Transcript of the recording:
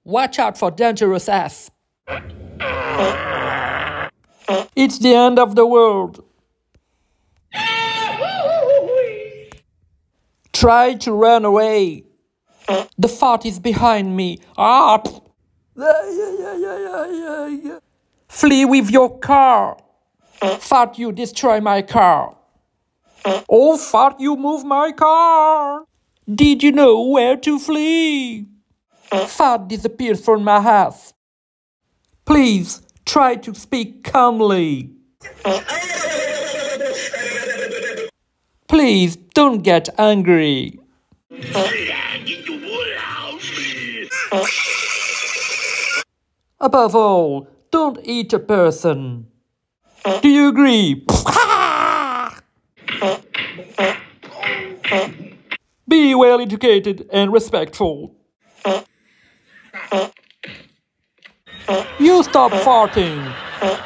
Watch out for dangerous ass. It's the end of the world. Try to run away. The fart is behind me. Ah! Flee with your car. Fart, you destroy my car. Oh, fart, you move my car. Did you know where to flee? Fart disappeared from my house. Please, try to speak calmly. Please, don't get angry. Above all, don't eat a person. Do you agree? Be well educated and respectful. You stop farting.